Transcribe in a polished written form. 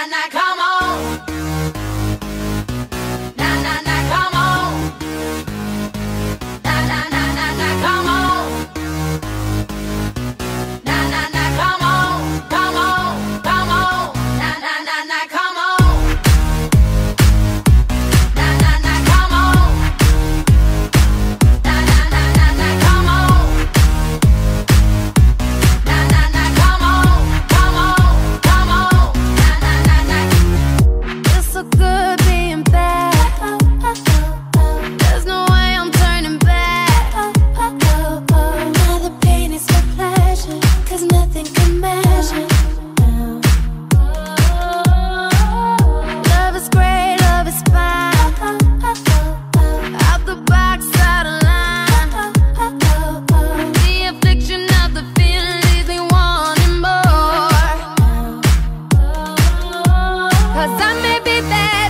na, come on. Na na na, come on. Na na na na na, come on. Na na na, come on, come on, come on. Na na na na, come on. Na na na, come on. Na na na na na, come on. Na na na, come on, come on, come on. Na na na na. It's so good being bad. There's no way I'm turning back. Now the pain is for pleasure, 'cause nothing can measure. Love is great, love is fine. Out the box, out of line. The affliction of the feeling leaves me wanting more. 'Cause I may be bad,